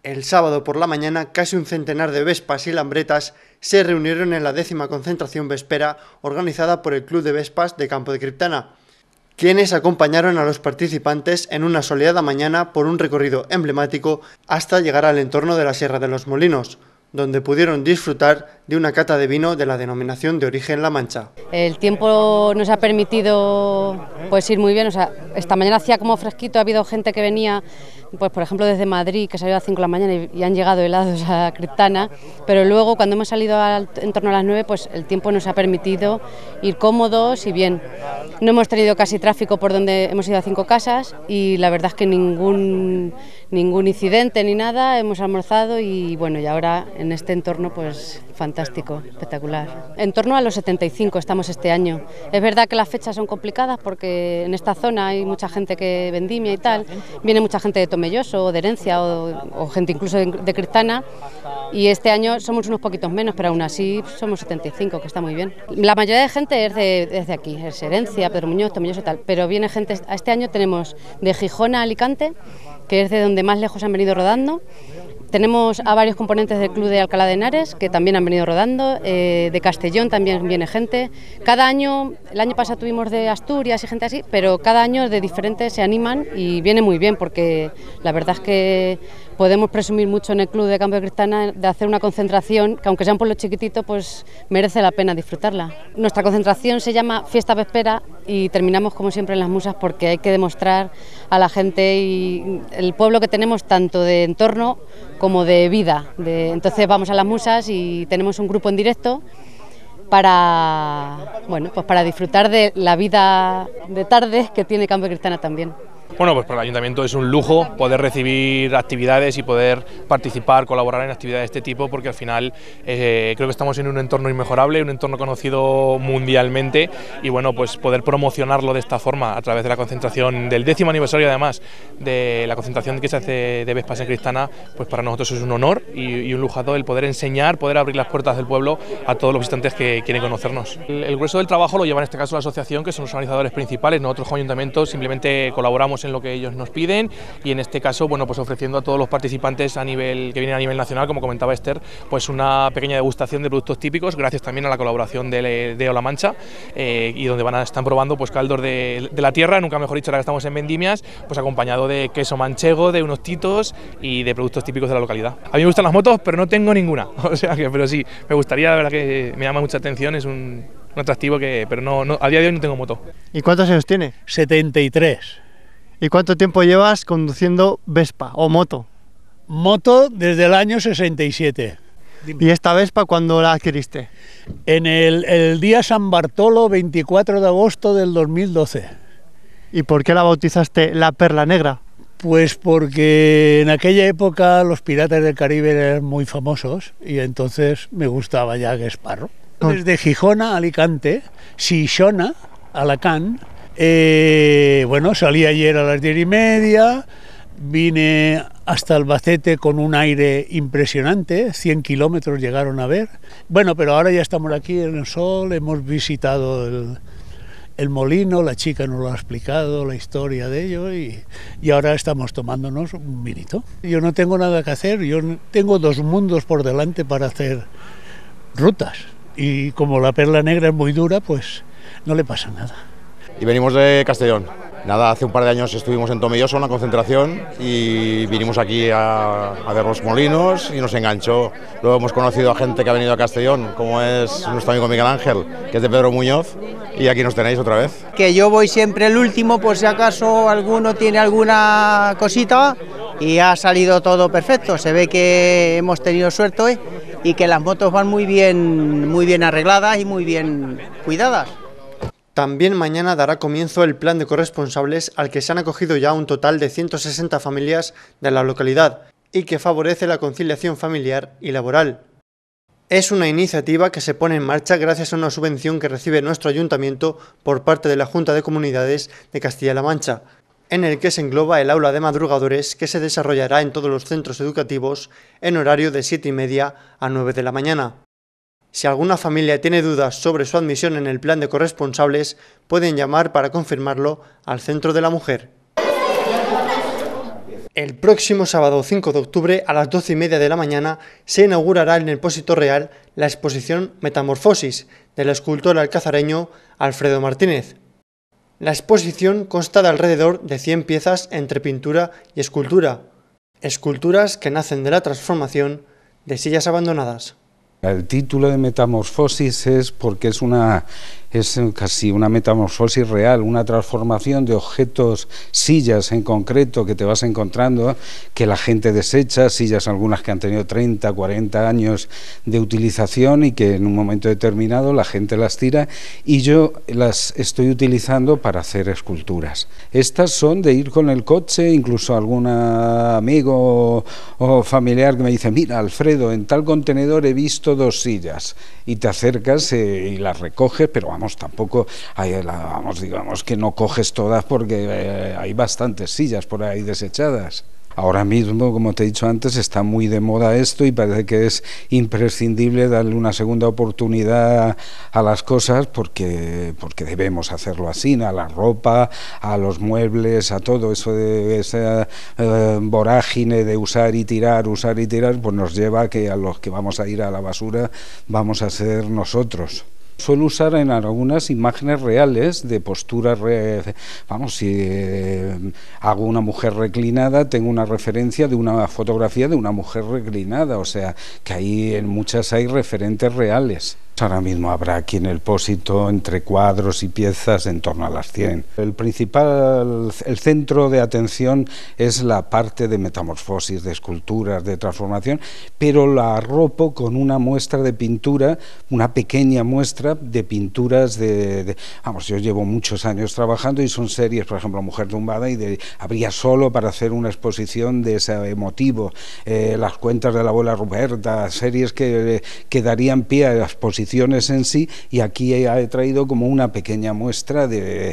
El sábado por la mañana, casi un centenar de vespas y lambretas se reunieron en la 10ª concentración vespera organizada por el Club de Vespas de Campo de Criptana, quienes acompañaron a los participantes en una soleada mañana por un recorrido emblemático hasta llegar al entorno de la Sierra de los Molinos, donde pudieron disfrutar de una cata de vino de la denominación de origen La Mancha. El tiempo nos ha permitido ir muy bien, esta mañana hacía como fresquito, ha habido gente que venía, pues por ejemplo desde Madrid, que salió a las 5 de la mañana y han llegado helados a Criptana, pero luego cuando hemos salido en torno a las 9, pues el tiempo nos ha permitido ir cómodos y bien. No hemos tenido casi tráfico por donde hemos ido a 5 casas y la verdad es que ningún incidente ni nada, hemos almorzado y bueno, y ahora en este entorno pues fantástico, espectacular. En torno a los 75 estamos este año. Es verdad que las fechas son complicadas porque en esta zona hay mucha gente que vendimia y tal, viene mucha gente de Tomelloso o de Herencia o gente incluso de Criptana y este año somos unos poquitos menos, pero aún así somos 75, que está muy bien. La mayoría de gente es de aquí, es Herencia, Pedro Muñoz, Tomelloso y tal, pero viene gente, este año tenemos de Gijón a Alicante, que es de donde más lejos han venido rodando. Tenemos a varios componentes del Club de Alcalá de Henares que también han venido rodando, de Castellón también viene gente. Cada año, el año pasado tuvimos de Asturias y gente así, pero cada año de diferentes se animan y viene muy bien porque la verdad es que podemos presumir mucho en el Club de Campo de Criptana de hacer una concentración que aunque sea un pueblo chiquitito pues merece la pena disfrutarla. Nuestra concentración se llama Fiesta Vespera y terminamos como siempre en las Musas porque hay que demostrar a la gente y el pueblo que tenemos tanto de entorno como de vida. Entonces vamos a las Musas y tenemos un grupo en directo para disfrutar de la vida de tarde que tiene Campo de Criptana también. Bueno, pues para el Ayuntamiento es un lujo poder recibir actividades y poder participar, colaborar en actividades de este tipo, porque al final creo que estamos en un entorno inmejorable, un entorno conocido mundialmente y bueno, pues poder promocionarlo de esta forma a través de la concentración del 10º aniversario además de la concentración que se hace de Vespas en Criptana, pues para nosotros es un honor y un lujazo el poder enseñar, poder abrir las puertas del pueblo a todos los visitantes que quieren conocernos. El grueso del trabajo lo lleva en este caso la asociación, que son los organizadores principales. Nosotros como Ayuntamiento simplemente colaboramos en lo que ellos nos piden y en este caso bueno, pues ofreciendo a todos los participantes que vienen a nivel nacional, como comentaba Esther, pues una pequeña degustación de productos típicos gracias también a la colaboración de La Mancha y donde están probando pues caldos de la tierra, nunca mejor dicho, ahora que estamos en vendimias, pues acompañado de queso manchego, de unos titos y de productos típicos de la localidad. A mí me gustan las motos, pero no tengo ninguna, o sea que, pero sí, me gustaría, la verdad que me llama mucha atención, es un atractivo pero no, a día de hoy no tengo moto. ¿Y cuántos años tiene? 73. ¿Y cuánto tiempo llevas conduciendo Vespa o moto? Moto desde el año 67. ¿Y esta Vespa cuándo la adquiriste? En el día San Bartolo, 24 de agosto del 2012. ¿Y por qué la bautizaste La Perla Negra? Pues porque en aquella época los piratas del Caribe eran muy famosos y entonces me gustaba Jack Sparrow. Desde Gijón a Alicante, Xixona, Alacant. Bueno, salí ayer a las 10:30, vine hasta Albacete con un aire impresionante, 100 kilómetros llegaron a ver. Bueno, pero ahora ya estamos aquí en el sol, hemos visitado el molino, la chica nos lo ha explicado, la historia de ello y ahora estamos tomándonos un vinito. Yo no tengo nada que hacer, yo tengo 2 mundos por delante para hacer rutas y como la Perla Negra es muy dura, pues no le pasa nada. Y venimos de Castellón. Nada, hace un par de años estuvimos en Tomelloso, en una concentración, y vinimos aquí a ver los molinos y nos enganchó. Luego hemos conocido a gente que ha venido a Castellón, como es nuestro amigo Miguel Ángel, que es de Pedro Muñoz, y aquí nos tenéis otra vez. Que yo voy siempre el último, por si acaso alguno tiene alguna cosita, y ha salido todo perfecto. Se ve que hemos tenido suerte hoy y que las motos van muy bien arregladas y muy bien cuidadas. También mañana dará comienzo el plan de corresponsables al que se han acogido ya un total de 160 familias de la localidad y que favorece la conciliación familiar y laboral. Es una iniciativa que se pone en marcha gracias a una subvención que recibe nuestro ayuntamiento por parte de la Junta de Comunidades de Castilla-La Mancha, en el que se engloba el aula de madrugadores que se desarrollará en todos los centros educativos en horario de 7:30 a 9 de la mañana. Si alguna familia tiene dudas sobre su admisión en el plan de corresponsables, pueden llamar para confirmarlo al Centro de la Mujer. El próximo sábado 5 de octubre a las 12:30 de la mañana se inaugurará en el Pósito Real la exposición Metamorfosis del escultor alcazareño Alfredo Martínez. La exposición consta de alrededor de 100 piezas entre pintura y escultura, esculturas que nacen de la transformación de sillas abandonadas. El título de Metamorfosis es porque es casi una metamorfosis real, una transformación de objetos, sillas en concreto que te vas encontrando, que la gente desecha, sillas algunas que han tenido 30, 40 años de utilización y que en un momento determinado la gente las tira y yo las estoy utilizando para hacer esculturas. Estas son de ir con el coche, incluso algún amigo o familiar que me dice, mira Alfredo, en tal contenedor he visto 2 sillas, y te acercas y las recoges, pero vamos, tampoco digamos que no coges todas porque hay bastantes sillas por ahí desechadas. Ahora mismo, como te he dicho antes, está muy de moda esto y parece que es imprescindible darle una segunda oportunidad a las cosas porque debemos hacerlo así, a la ropa, a los muebles, a todo eso de esa vorágine de usar y tirar, pues nos lleva a que a los que vamos a ir a la basura vamos a ser nosotros. Suelo usar en algunas imágenes reales de posturas, si hago una mujer reclinada, tengo una referencia de una fotografía de una mujer reclinada, o sea que ahí en muchas hay referentes reales. Ahora mismo habrá aquí en el Pósito, entre cuadros y piezas, en torno a las 100. El centro de atención es la parte de metamorfosis, de esculturas, de transformación, pero la arropo con una muestra de pintura, una pequeña muestra de pinturas yo llevo muchos años trabajando y son series, por ejemplo, Mujer tumbada, habría solo para hacer una exposición de ese motivo, las cuentas de la abuela Ruberta, series que darían pie a la exposición en sí, y aquí he traído como una pequeña muestra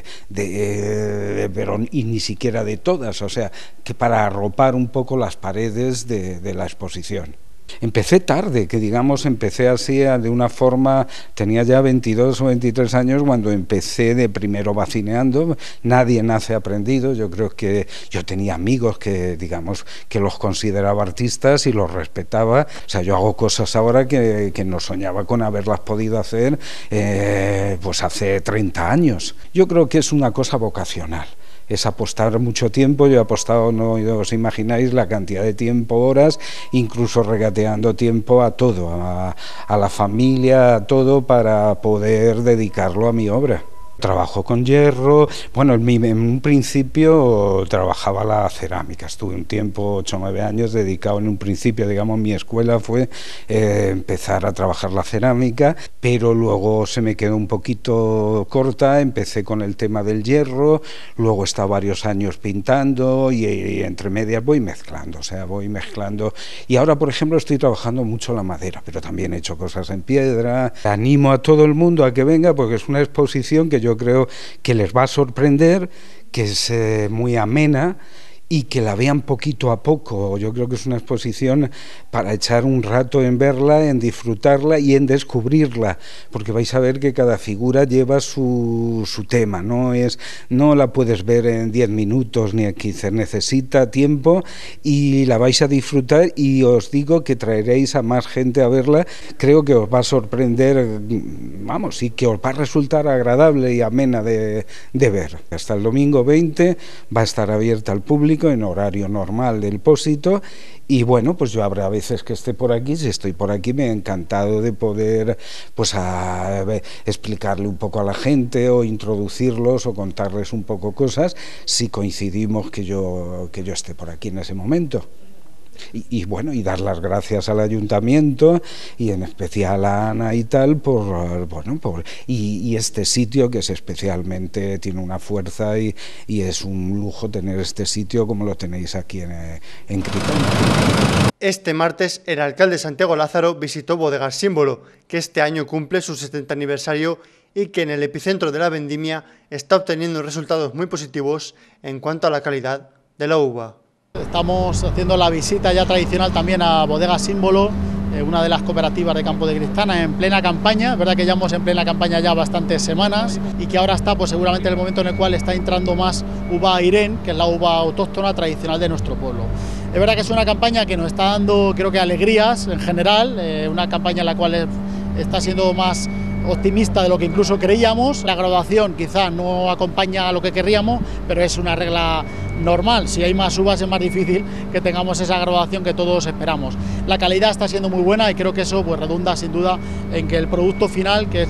pero y ni siquiera de todas, o sea, que para arropar un poco las paredes de la exposición. Empecé tarde, empecé así de una forma, tenía ya 22 o 23 años cuando empecé de primero vacineando, nadie nace aprendido, yo creo que yo tenía amigos que los consideraba artistas y los respetaba, o sea, yo hago cosas ahora que no soñaba con haberlas podido hacer pues hace 30 años. Yo creo que es una cosa vocacional. Es apostar mucho tiempo, yo he apostado, no os imagináis la cantidad de tiempo, horas, incluso regateando tiempo a todo, a la familia, a todo, para poder dedicarlo a mi obra. Trabajo con hierro, en un principio trabajaba la cerámica, estuve un tiempo, 8 o 9 años dedicado en un principio, mi escuela fue empezar a trabajar la cerámica, pero luego se me quedó un poquito corta, empecé con el tema del hierro, luego he estado varios años pintando y entre medias voy mezclando, y ahora por ejemplo estoy trabajando mucho la madera, pero también he hecho cosas en piedra. Animo a todo el mundo a que venga porque es una exposición que yo creo que les va a sorprender, que es muy amena y que la vean poquito a poco. Yo creo que es una exposición para echar un rato en verla, en disfrutarla y en descubrirla, porque vais a ver que cada figura lleva su tema, no la puedes ver en 10 minutos ni en 15, necesita tiempo y la vais a disfrutar, y os digo que traeréis a más gente a verla. Creo que os va a sorprender, y que os va a resultar agradable y amena de ver. Hasta el domingo 20 va a estar abierta al público en horario normal del Pósito, y pues yo habrá veces que esté por aquí. Si estoy por aquí, me ha encantado de poder explicarle un poco a la gente o introducirlos o contarles un poco cosas si coincidimos que yo esté por aquí en ese momento. Y dar las gracias al ayuntamiento y en especial a Ana y tal y este sitio, que es especialmente, tiene una fuerza y es un lujo tener este sitio como lo tenéis aquí en Critana. Este martes el alcalde Santiago Lázaro visitó Bodegas Símbolo, que este año cumple su 70 aniversario y que en el epicentro de la vendimia está obteniendo resultados muy positivos en cuanto a la calidad de la uva. Estamos haciendo la visita ya tradicional también a Bodegas Símbolo, una de las cooperativas de Campo de Cristana en plena campaña. Es verdad que llevamos en plena campaña ya bastantes semanas y que ahora está pues seguramente en el momento en el cual está entrando más uva Irén, que es la uva autóctona tradicional de nuestro pueblo. Es verdad que es una campaña que nos está dando, creo que alegrías en general, una campaña en la cual está siendo más optimista de lo que incluso creíamos. La graduación quizás no acompaña a lo que querríamos, pero es una regla normal. Si hay más uvas es más difícil que tengamos esa graduación que todos esperamos. La calidad está siendo muy buena y creo que eso pues redunda sin duda en que el producto final, que es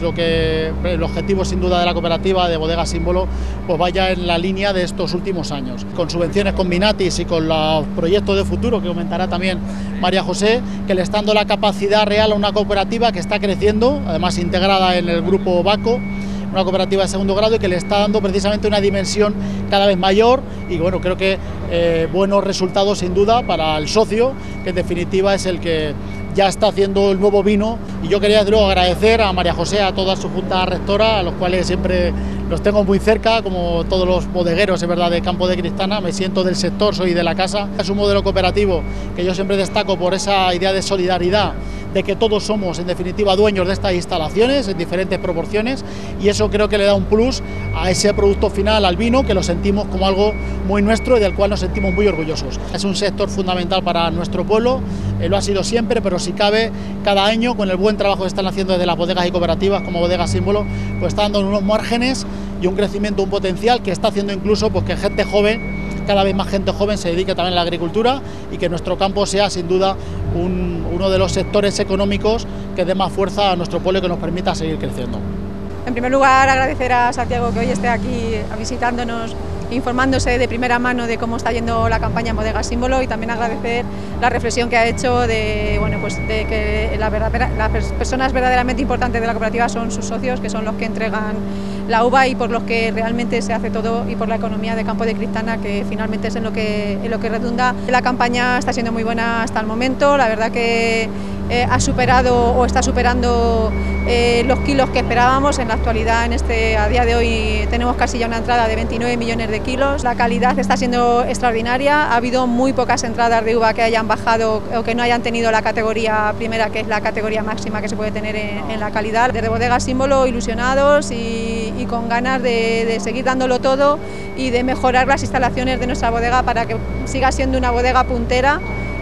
el objetivo sin duda de la cooperativa de Bodega Símbolo, pues vaya en la línea de estos últimos años. Con subvenciones con Minatis y con los proyectos de futuro que comentará también María José, que le está dando la capacidad real a una cooperativa que está creciendo, además integrada en el grupo Baco, una cooperativa de segundo grado y que le está dando precisamente una dimensión cada vez mayor y bueno, creo que buenos resultados sin duda para el socio, que en definitiva es el que ya está haciendo el nuevo vino. Y yo quería luego agradecer a María José, a toda su junta rectora, a los cuales siempre los tengo muy cerca, como todos los bodegueros, es verdad, de Campo de Cristana. Me siento del sector, soy de la casa. Es un modelo cooperativo que yo siempre destaco por esa idea de solidaridad, de que todos somos en definitiva dueños de estas instalaciones en diferentes proporciones, y eso creo que le da un plus a ese producto final, al vino, que lo sentimos como algo muy nuestro y del cual nos sentimos muy orgullosos. Es un sector fundamental para nuestro pueblo, lo ha sido siempre, pero si cabe, cada año con el buen trabajo que están haciendo desde las bodegas y cooperativas como Bodega Símbolo, pues está dando unos márgenes y un crecimiento, un potencial que está haciendo incluso pues que gente joven, cada vez más gente joven se dedique también a la agricultura y que nuestro campo sea sin duda uno de los sectores económicos que dé más fuerza a nuestro pueblo y que nos permita seguir creciendo. En primer lugar, agradecer a Santiago que hoy esté aquí visitándonos, informándose de primera mano de cómo está yendo la campaña en Bodega Símbolo, y también agradecer la reflexión que ha hecho de que las personas verdaderamente importantes de la cooperativa son sus socios, que son los que entregan la uva y por los que realmente se hace todo, y por la economía de Campo de Cristana, que finalmente es en lo que redunda. La campaña está siendo muy buena hasta el momento, la verdad que ha superado o está superando los kilos que esperábamos. En la actualidad, a día de hoy, tenemos casi ya una entrada de 29 millones de kilos. La calidad está siendo extraordinaria, ha habido muy pocas entradas de uva que hayan bajado o que no hayan tenido la categoría primera, que es la categoría máxima que se puede tener en la calidad. Desde Bodega Símbolo, ilusionados y con ganas de seguir dándolo todo y de mejorar las instalaciones de nuestra bodega para que siga siendo una bodega puntera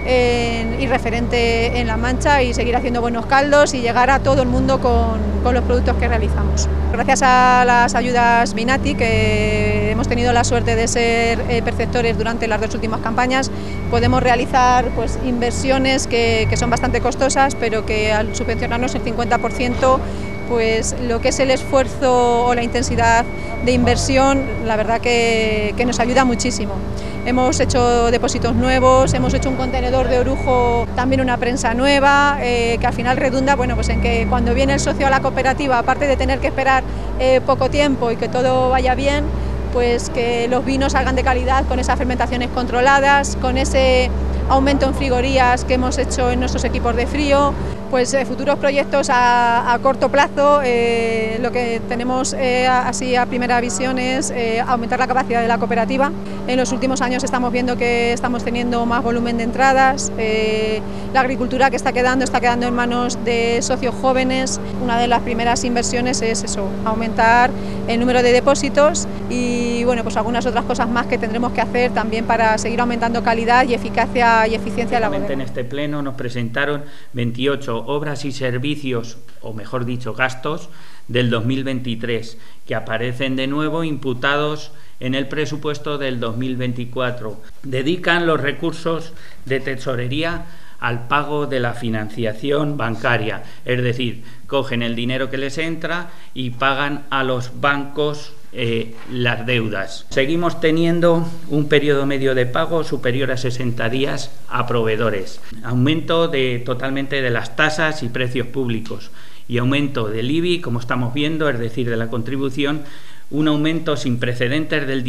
y referente en La Mancha, y seguir haciendo buenos caldos y llegar a todo el mundo con los productos que realizamos. Gracias a las ayudas Minati, que hemos tenido la suerte de ser perceptores durante las 2 últimas campañas, podemos realizar pues inversiones que son bastante costosas, pero que al subvencionarnos el 50%, pues lo que es el esfuerzo o la intensidad de inversión, la verdad que nos ayuda muchísimo. Hemos hecho depósitos nuevos, hemos hecho un contenedor de orujo, también una prensa nueva, que al final redunda pues en que cuando viene el socio a la cooperativa, aparte de tener que esperar poco tiempo y que todo vaya bien, pues que los vinos salgan de calidad, con esas fermentaciones controladas, con ese aumento en frigorías que hemos hecho en nuestros equipos de frío. Pues futuros proyectos a corto plazo, lo que tenemos así a primera visión es aumentar la capacidad de la cooperativa. En los últimos años estamos viendo que estamos teniendo más volumen de entradas, la agricultura que está quedando en manos de socios jóvenes. Una de las primeras inversiones es eso, aumentar el número de depósitos y bueno, pues algunas otras cosas más que tendremos que hacer también para seguir aumentando calidad y eficacia y eficiencia de la bodega. En este pleno nos presentaron 28 obras y servicios, o mejor dicho, gastos del 2023, que aparecen de nuevo imputados en el presupuesto del 2024. Dedican los recursos de tesorería al pago de la financiación bancaria, es decir, cogen el dinero que les entra y pagan a los bancos las deudas. Seguimos teniendo un periodo medio de pago superior a 60 días a proveedores, aumento totalmente de las tasas y precios públicos y aumento del IBI, como estamos viendo, es decir, de la contribución, un aumento sin precedentes del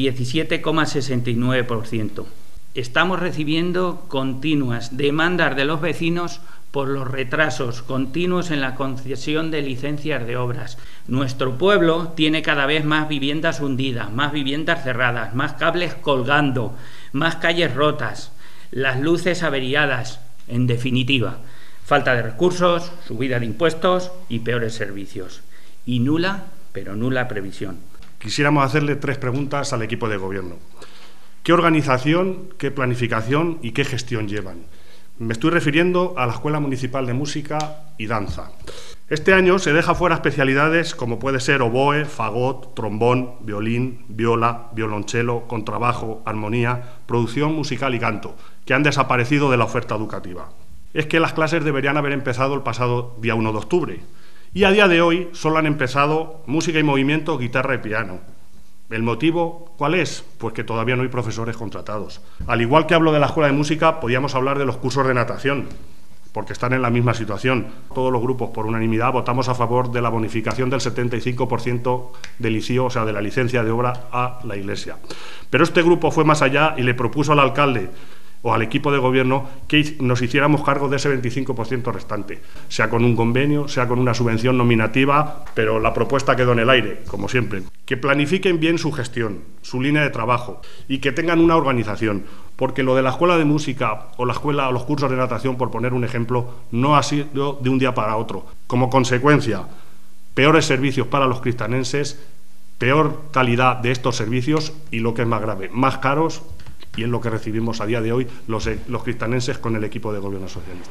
17,69%. Estamos recibiendo continuas demandas de los vecinos por los retrasos continuos en la concesión de licencias de obras. Nuestro pueblo tiene cada vez más viviendas hundidas, más viviendas cerradas, más cables colgando, más calles rotas, las luces averiadas. En definitiva, Falta de recursos, subida de impuestos y peores servicios. Y nula, pero nula previsión. Quisiéramos hacerle 3 preguntas al equipo de gobierno. ¿Qué organización, qué planificación y qué gestión llevan? Me estoy refiriendo a la Escuela Municipal de Música y Danza. Este año se deja fuera especialidades como puede ser oboe, fagot, trombón, violín, viola, violonchelo, contrabajo, armonía, producción musical y canto, que han desaparecido de la oferta educativa. Es que las clases deberían haber empezado el pasado día 1 de octubre y a día de hoy solo han empezado música y movimiento, guitarra y piano. ¿El motivo cuál es? Pues que todavía no hay profesores contratados. Al igual que hablo de la escuela de música, podíamos hablar de los cursos de natación, porque están en la misma situación. Todos los grupos, por unanimidad, votamos a favor de la bonificación del 75% del ICIO, o sea, de la licencia de obra a la Iglesia. Pero este grupo fue más allá y le propuso al alcalde o al equipo de gobierno que nos hiciéramos cargo de ese 25% restante, sea con un convenio, sea con una subvención nominativa, pero la propuesta quedó en el aire, como siempre. Que planifiquen bien su gestión, su línea de trabajo y que tengan una organización, porque lo de la escuela de música o la escuela o los cursos de natación, por poner un ejemplo, no ha sido de un día para otro. Como consecuencia, peores servicios para los cristanenses, peor calidad de estos servicios y, lo que es más grave, más caros, y es lo que recibimos a día de hoy los cristanenses con el equipo de gobierno socialista.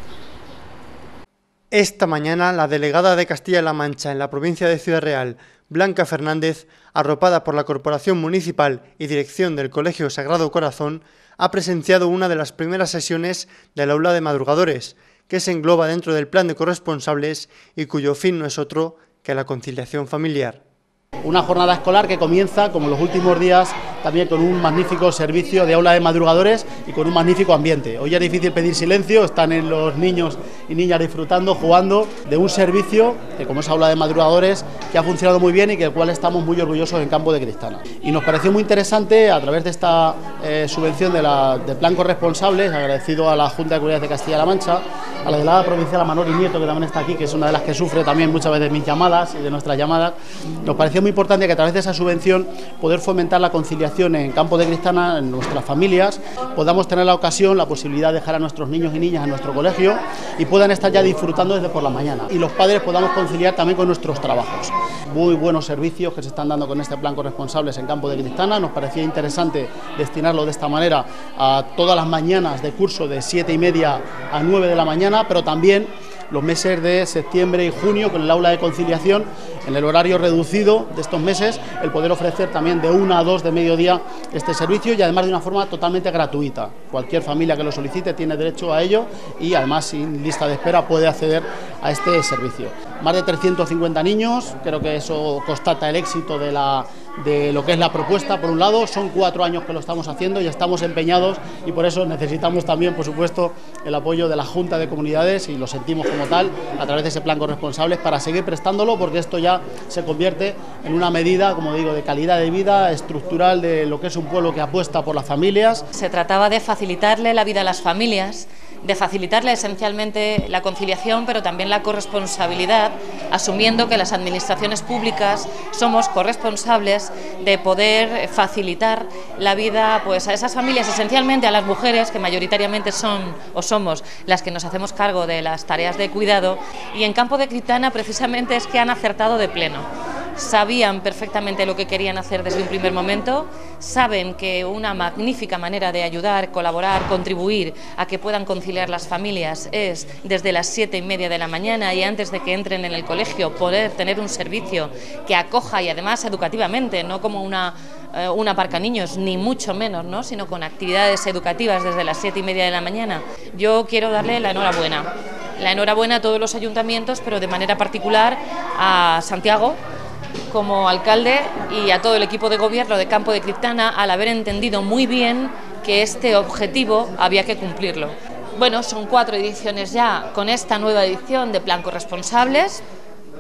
Esta mañana, la delegada de Castilla-La Mancha en la provincia de Ciudad Real, Blanca Fernández, arropada por la Corporación Municipal y dirección del Colegio Sagrado Corazón, ha presenciado una de las primeras sesiones del aula de madrugadores, que se engloba dentro del plan de corresponsables y cuyo fin no es otro que la conciliación familiar. Una jornada escolar que comienza, como en los últimos días, también con un magnífico servicio de aula de madrugadores y con un magnífico ambiente. Hoy es difícil pedir silencio, están los niños y niñas disfrutando, jugando de un servicio que, como es aula de madrugadores, que ha funcionado muy bien y del cual estamos muy orgullosos en Campo de Cristana. Y nos pareció muy interesante, a través de esta subvención del plan corresponsables, agradecido a la Junta de Comunidades de Castilla-La Mancha, a la delegada provincial Manoli Nieto, que también está aquí, que es una de las que sufre también muchas veces mis llamadas y de nuestras llamadas, nos pareció muy importante que a través de esa subvención poder fomentar la conciliación en Campo de Cristana, en nuestras familias, podamos tener la ocasión, la posibilidad de dejar a nuestros niños y niñas en nuestro colegio y puedan estar ya disfrutando desde por la mañana. Y los padres podamos conciliar también con nuestros trabajos. Muy buenos servicios que se están dando con este plan corresponsables en Campo de Cristana. Nos parecía interesante destinarlo de esta manera a todas las mañanas de curso de 7:30 a 9 de la mañana, pero también los meses de septiembre y junio con el aula de conciliación en el horario reducido de estos meses, el poder ofrecer también de 1 a 2 de mediodía este servicio y además de una forma totalmente gratuita. Cualquier familia que lo solicite tiene derecho a ello y además sin lista de espera puede acceder a este servicio. Más de 350 niños, creo que eso constata el éxito de lo que es la propuesta. Por un lado, son 4 años que lo estamos haciendo y estamos empeñados y por eso necesitamos también, por supuesto, el apoyo de la Junta de Comunidades y lo sentimos como tal a través de ese plan corresponsables para seguir prestándolo, porque esto ya se convierte en una medida, como digo, de calidad de vida estructural de lo que es un pueblo que apuesta por las familias. Se trataba de facilitarle la vida a las familias, de facilitarle esencialmente la conciliación, pero también la corresponsabilidad, asumiendo que las administraciones públicas somos corresponsables de poder facilitar la vida pues a esas familias, esencialmente a las mujeres, que mayoritariamente son o somos las que nos hacemos cargo de las tareas de cuidado, y en Campo de Cristana precisamente es que han acertado de pleno. Sabían perfectamente lo que querían hacer desde un primer momento, saben que una magnífica manera de ayudar, colaborar, contribuir a que puedan conciliar las familias es desde las 7:30 de la mañana y antes de que entren en el colegio poder tener un servicio que acoja y además educativamente, no como una aparcaniños, ni mucho menos, ¿no?, sino con actividades educativas desde las 7:30 de la mañana. Yo quiero darle la enhorabuena a todos los ayuntamientos, pero de manera particular a Santiago como alcalde y a todo el equipo de gobierno de Campo de Cristana al haber entendido muy bien que este objetivo había que cumplirlo. Bueno, son 4 ediciones ya con esta nueva edición de Plan Corresponsables.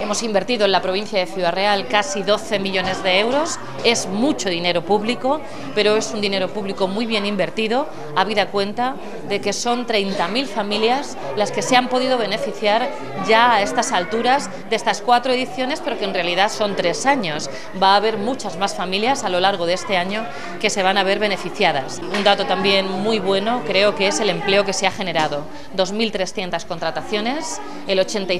Hemos invertido en la provincia de Ciudad Real casi 12 millones de euros. Es mucho dinero público, pero es un dinero público muy bien invertido, habida cuenta de que son 30.000 familias las que se han podido beneficiar ya a estas alturas de estas 4 ediciones, pero que en realidad son 3 años. Va a haber muchas más familias a lo largo de este año que se van a ver beneficiadas. Un dato también muy bueno creo que es el empleo que se ha generado. 2.300 contrataciones, el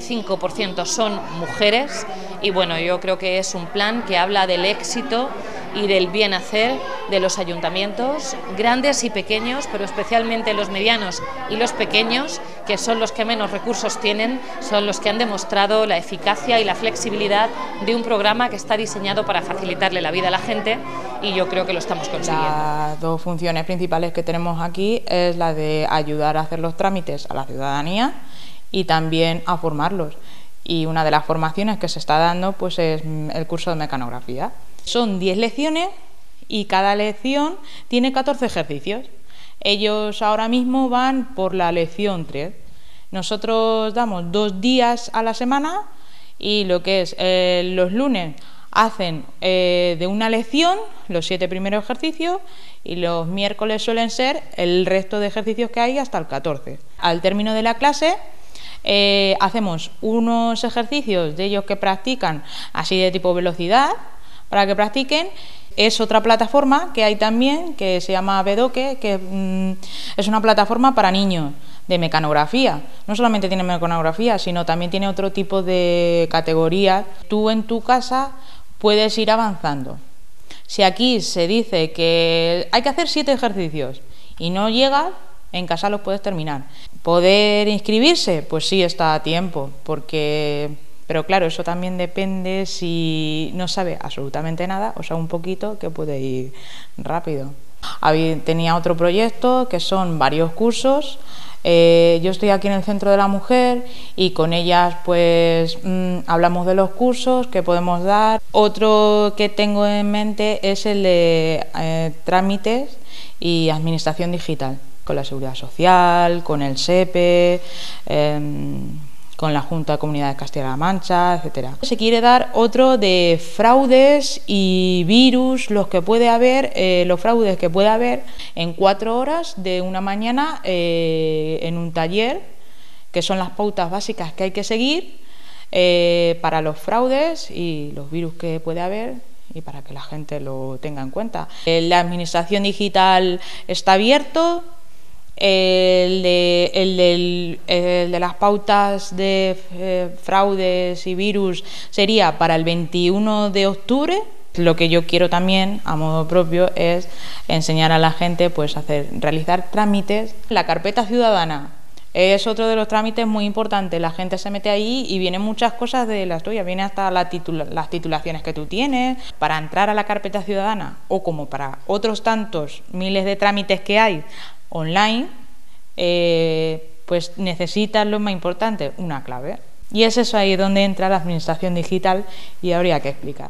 85% son mujeres y bueno, yo creo que es un plan que habla del éxito y del bien hacer de los ayuntamientos, grandes y pequeños, pero especialmente los medianos y los pequeños, que son los que menos recursos tienen, son los que han demostrado la eficacia y la flexibilidad de un programa que está diseñado para facilitarle la vida a la gente y yo creo que lo estamos consiguiendo. Las 2 funciones principales que tenemos aquí es la de ayudar a hacer los trámites a la ciudadanía y también a formarlos. Y una de las formaciones que se está dando pues es el curso de mecanografía. Son 10 lecciones y cada lección tiene 14 ejercicios. Ellos ahora mismo van por la lección 3. Nosotros damos 2 días a la semana y lo que es los lunes hacen de una lección los 7 primeros ejercicios y los miércoles suelen ser el resto de ejercicios que hay hasta el 14. Al término de la clase hacemos unos ejercicios de ellos que practican así de tipo velocidad para que practiquen. Es otra plataforma que hay también que se llama Bedoque, que es una plataforma para niños de mecanografía. No solamente tiene mecanografía, sino también tiene otro tipo de categorías. Tú en tu casa puedes ir avanzando. Si aquí se dice que hay que hacer 7 ejercicios y no llegas, en casa los puedes terminar. ¿Poder inscribirse? Pues sí, está a tiempo, pero claro, eso también depende si no sabe absolutamente nada, o sea, un poquito, que puede ir rápido. Tenía otro proyecto que son varios cursos. Yo estoy aquí en el Centro de la Mujer y con ellas pues hablamos de los cursos que podemos dar. Otro que tengo en mente es el de trámites y administración digital, con la Seguridad Social, con el SEPE, con la Junta de Comunidades de Castilla-La Mancha, etcétera. Se quiere dar otro de fraudes y virus, los fraudes que puede haber en 4 horas de una mañana en un taller, que son las pautas básicas que hay que seguir para los fraudes y los virus que puede haber y para que la gente lo tenga en cuenta. La administración digital está abierto. El de las pautas de fraudes y virus sería para el 21 de octubre. Lo que yo quiero también, a modo propio, es enseñar a la gente pues realizar trámites. La carpeta ciudadana es otro de los trámites muy importantes. La gente se mete ahí y vienen muchas cosas de las tuyas. Viene hasta las titulaciones que tú tienes. Para entrar a la carpeta ciudadana, o como para otros tantos miles de trámites que hay online, pues necesitas lo más importante, una clave. Y es eso ahí donde entra la administración digital y habría que explicar.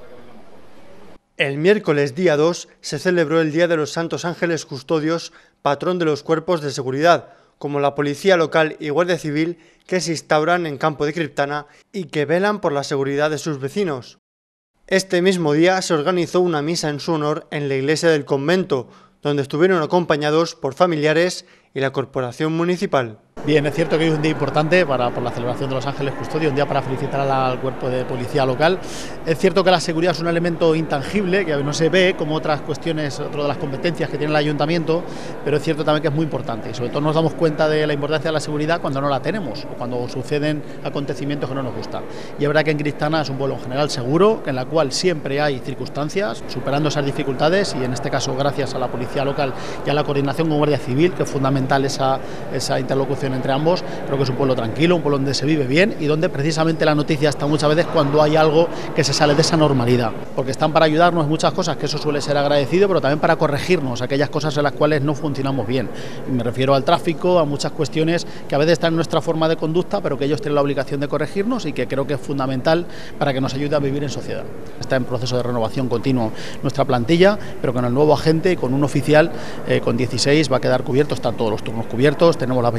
El miércoles día 2 se celebró el Día de los Santos Ángeles Custodios, patrón de los cuerpos de seguridad, como la Policía Local y Guardia Civil, que se instauran en Campo de Criptana y que velan por la seguridad de sus vecinos. Este mismo día se organizó una misa en su honor en la iglesia del convento, donde estuvieron acompañados por familiares y la corporación municipal. Bien, es cierto que hoy es un día importante por la celebración de los Ángeles Custodios, un día para felicitar al cuerpo de policía local. Es cierto que la seguridad es un elemento intangible, que no se ve como otras cuestiones, otra de las competencias que tiene el ayuntamiento, pero es cierto también que es muy importante y sobre todo nos damos cuenta de la importancia de la seguridad cuando no la tenemos o cuando suceden acontecimientos que no nos gustan. Y es verdad que en Criptana es un pueblo en general seguro, en la cual siempre hay circunstancias, superando esas dificultades y en este caso gracias a la policía local y a la coordinación con Guardia Civil, que es fundamental esa interlocución entre ambos. Creo que es un pueblo tranquilo, un pueblo donde se vive bien y donde precisamente la noticia está muchas veces cuando hay algo que se sale de esa normalidad, porque están para ayudarnos en muchas cosas, que eso suele ser agradecido, pero también para corregirnos aquellas cosas en las cuales no funcionamos bien. Me refiero al tráfico, a muchas cuestiones que a veces están en nuestra forma de conducta, pero que ellos tienen la obligación de corregirnos y que creo que es fundamental para que nos ayude a vivir en sociedad. Está en proceso de renovación continuo nuestra plantilla, pero con el nuevo agente, con un oficial, con 16 va a quedar cubierto, están todos los turnos cubiertos, tenemos las 24 horas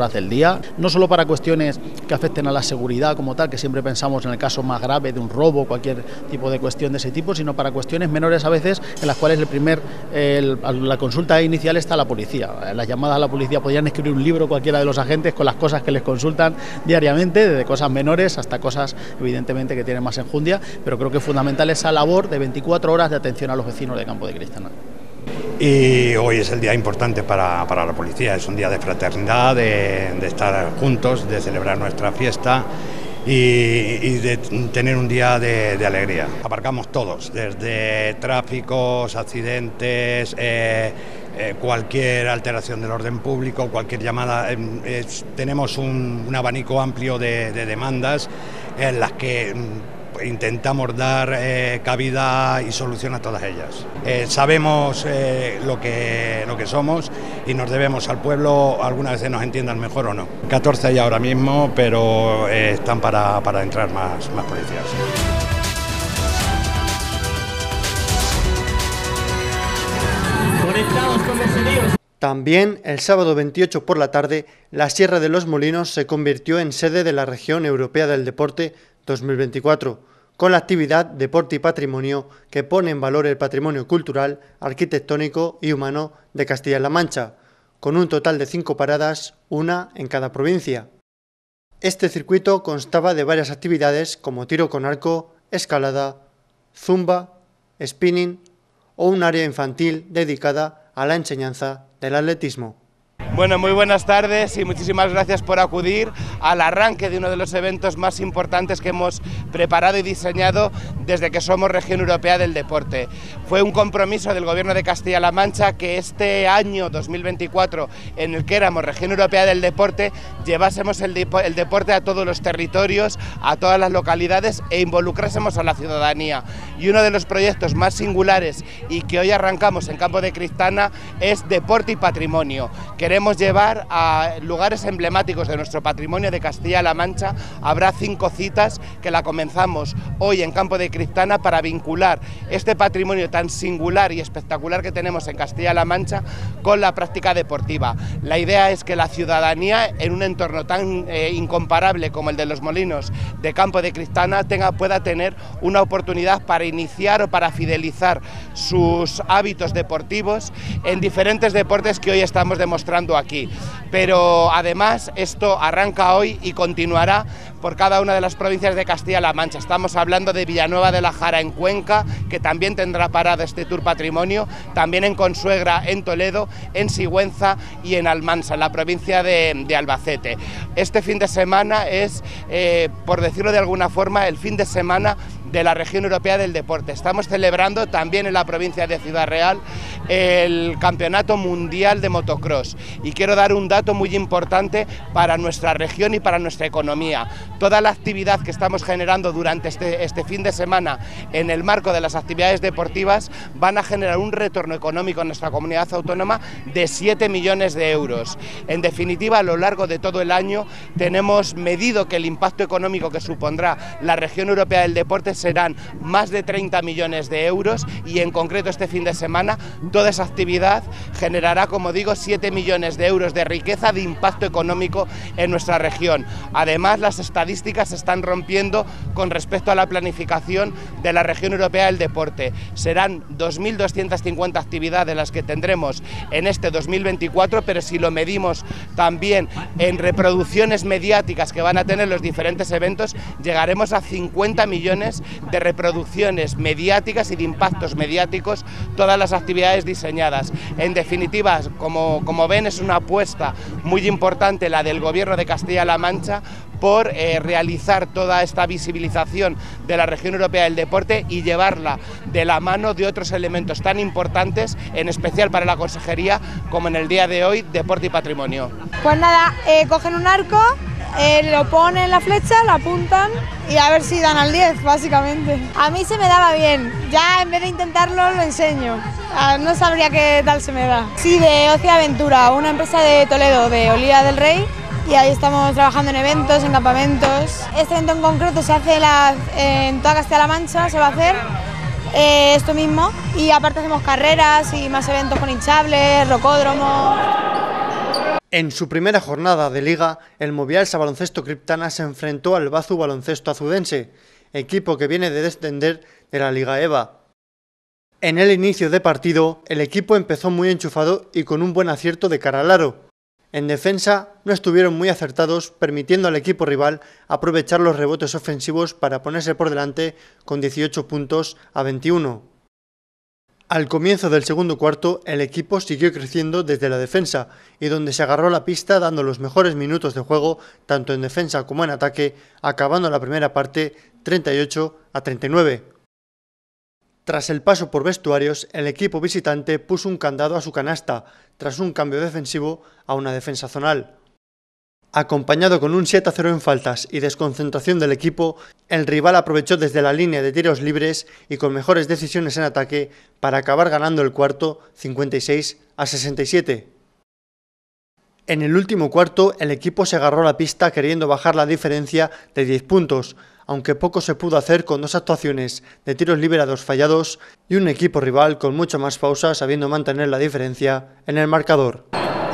horas del día, no solo para cuestiones que afecten a la seguridad como tal, que siempre pensamos en el caso más grave de un robo, cualquier tipo de cuestión de ese tipo, sino para cuestiones menores a veces en las cuales la consulta inicial está la policía. Las llamadas a la policía podrían escribir un libro cualquiera de los agentes con las cosas que les consultan diariamente, desde cosas menores hasta cosas evidentemente que tienen más enjundia, pero creo que es fundamental esa labor de 24 horas de atención a los vecinos de Campo de Cristana. Y hoy es el día importante para la policía, es un día de fraternidad, de estar juntos, de celebrar nuestra fiesta y de tener un día de alegría. Abarcamos todos, desde tráficos, accidentes, cualquier alteración del orden público, cualquier llamada. Tenemos un abanico amplio de demandas en las que intentamos dar cabida y solución a todas ellas. Sabemos lo que somos y nos debemos al pueblo, algunas veces nos entiendan mejor o no. 14 hay ahora mismo, pero están para entrar más policías. También el sábado 28 por la tarde, la Sierra de los Molinos se convirtió en sede de la Región Europea del Deporte 2024, con la actividad Deporte y Patrimonio, que pone en valor el patrimonio cultural, arquitectónico y humano de Castilla-La Mancha, con un total de 5 paradas, una en cada provincia. Este circuito constaba de varias actividades como tiro con arco, escalada, zumba, spinning o un área infantil dedicada a la enseñanza del atletismo. Bueno, muy buenas tardes y muchísimas gracias por acudir al arranque de uno de los eventos más importantes que hemos preparado y diseñado desde que somos Región Europea del Deporte. Fue un compromiso del Gobierno de Castilla-La Mancha que este año 2024, en el que éramos Región Europea del Deporte, llevásemos el deporte a todos los territorios, a todas las localidades e involucrásemos a la ciudadanía. Y uno de los proyectos más singulares y que hoy arrancamos en Campo de Cristana es Deporte y Patrimonio. Queremos llevar a lugares emblemáticos de nuestro patrimonio de Castilla-La Mancha. Habrá 5 citas que la comenzamos hoy en Campo de Cristana para vincular este patrimonio tan singular y espectacular que tenemos en Castilla-La Mancha con la práctica deportiva. La idea es que la ciudadanía, en un entorno tan incomparable como el de los Molinos de Campo de Cristana, pueda tener una oportunidad para iniciar o para fidelizar sus hábitos deportivos en diferentes deportes que hoy estamos demostrando aquí, pero además esto arranca hoy y continuará por cada una de las provincias de Castilla-La Mancha. Estamos hablando de Villanueva de la Jara en Cuenca, que también tendrá parada este Tour Patrimonio, también en Consuegra, en Toledo, en Sigüenza y en Almansa, en la provincia de Albacete. Este fin de semana es, por decirlo de alguna forma, el fin de semana de la Región Europea del Deporte. Estamos celebrando también en la provincia de Ciudad Real el Campeonato Mundial de Motocross y quiero dar un dato muy importante para nuestra región y para nuestra economía. Toda la actividad que estamos generando durante este fin de semana en el marco de las actividades deportivas van a generar un retorno económico en nuestra comunidad autónoma de 7 millones de euros. En definitiva, a lo largo de todo el año tenemos medido que el impacto económico que supondrá la Región Europea del Deporte serán más de 30 millones de euros y en concreto este fin de semana toda esa actividad generará, como digo, 7 millones de euros de riqueza, de impacto económico en nuestra región. Además, las estadísticas se están rompiendo con respecto a la planificación de la Región Europea del Deporte. Serán 2.250 actividades las que tendremos en este 2024, pero si lo medimos también en reproducciones mediáticas que van a tener los diferentes eventos, llegaremos a 50 millones de reproducciones mediáticas y de impactos mediáticos todas las actividades diseñadas. En definitiva, como ven, es una apuesta muy importante la del Gobierno de Castilla-La Mancha por realizar toda esta visibilización de la Región Europea del Deporte y llevarla de la mano de otros elementos tan importantes, en especial para la Consejería, como en el día de hoy, Deporte y Patrimonio. Pues nada, cogen un arco, lo ponen la flecha, la apuntan y a ver si dan al 10, básicamente. A mí se me daba bien, ya en vez de intentarlo lo enseño. No sabría qué tal se me da. Sí, de Ocio Aventura, una empresa de Toledo, de Oliva del Rey, y ahí estamos trabajando en eventos, en campamentos. Este evento en concreto se hace en toda Castilla-La Mancha, se va a hacer esto mismo, y aparte hacemos carreras y más eventos con hinchables, rocódromo. En su primera jornada de liga, el Movialsa Baloncesto Criptana se enfrentó al Bazu Baloncesto Azudense, equipo que viene de descender de la Liga EVA. En el inicio de partido, el equipo empezó muy enchufado y con un buen acierto de cara al aro. En defensa no estuvieron muy acertados, permitiendo al equipo rival aprovechar los rebotes ofensivos para ponerse por delante con 18 puntos a 21. Al comienzo del segundo cuarto, el equipo siguió creciendo desde la defensa y donde se agarró la pista dando los mejores minutos de juego tanto en defensa como en ataque, acabando la primera parte 38-39. Tras el paso por vestuarios, el equipo visitante puso un candado a su canasta tras un cambio defensivo a una defensa zonal. Acompañado con un 7-0 en faltas y desconcentración del equipo, el rival aprovechó desde la línea de tiros libres y con mejores decisiones en ataque para acabar ganando el cuarto 56-67. En el último cuarto, el equipo se agarró la pista queriendo bajar la diferencia de 10 puntos, aunque poco se pudo hacer con dos actuaciones de tiros liberados fallados y un equipo rival con mucho más pausas sabiendo mantener la diferencia en el marcador.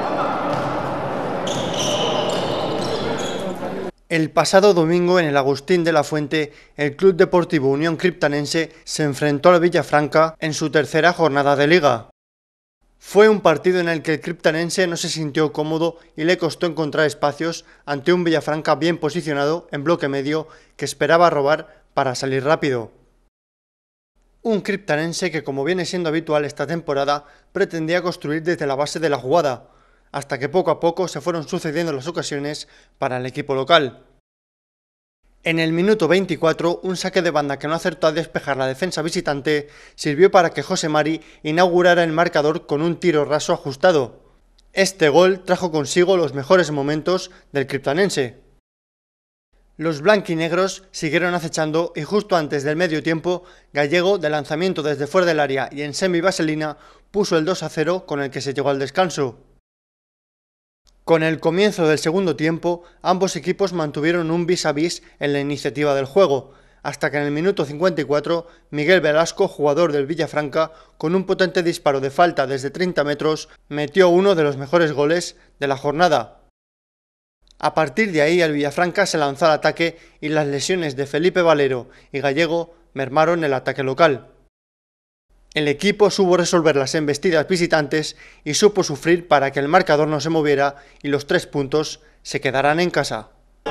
El pasado domingo en el Agustín de la Fuente, el Club Deportivo Unión Criptanense se enfrentó al Villafranca en su tercera jornada de liga. Fue un partido en el que el criptanense no se sintió cómodo y le costó encontrar espacios ante un Villafranca bien posicionado en bloque medio que esperaba robar para salir rápido. Un criptanense que, como viene siendo habitual esta temporada, pretendía construir desde la base de la jugada, hasta que poco a poco se fueron sucediendo las ocasiones para el equipo local. En el minuto 24, un saque de banda que no acertó a despejar la defensa visitante sirvió para que José Mari inaugurara el marcador con un tiro raso ajustado. Este gol trajo consigo los mejores momentos del criptanense. Los blanquinegros siguieron acechando y justo antes del medio tiempo, Gallego, de lanzamiento desde fuera del área y en semi-vaselina, puso el 2-0 con el que se llegó al descanso. Con el comienzo del segundo tiempo, ambos equipos mantuvieron un vis a vis en la iniciativa del juego, hasta que en el minuto 54, Miguel Velasco, jugador del Villafranca, con un potente disparo de falta desde 30 metros, metió uno de los mejores goles de la jornada. A partir de ahí, el Villafranca se lanzó al ataque y las lesiones de Felipe Valero y Gallego mermaron el ataque local. El equipo supo resolver las embestidas visitantes y supo sufrir para que el marcador no se moviera y los 3 puntos se quedaran en casa.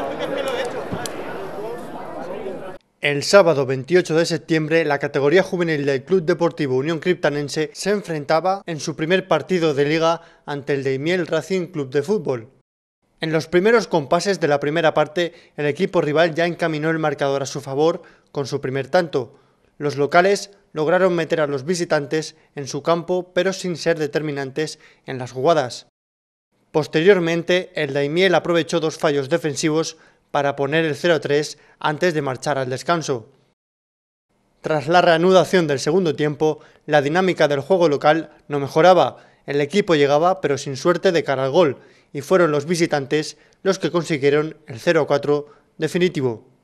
El sábado 28 de septiembre, la categoría juvenil del Club Deportivo Unión Criptanense se enfrentaba en su primer partido de liga ante el Daimiel Racing Club de Fútbol. En los primeros compases de la primera parte, el equipo rival ya encaminó el marcador a su favor con su primer tanto. Los locales lograron meter a los visitantes en su campo, pero sin ser determinantes en las jugadas. Posteriormente, el Daimiel aprovechó 2 fallos defensivos para poner el 0-3 antes de marchar al descanso. Tras la reanudación del segundo tiempo, la dinámica del juego local no mejoraba, el equipo llegaba pero sin suerte de cara al gol, y fueron los visitantes los que consiguieron el 0-4 definitivo.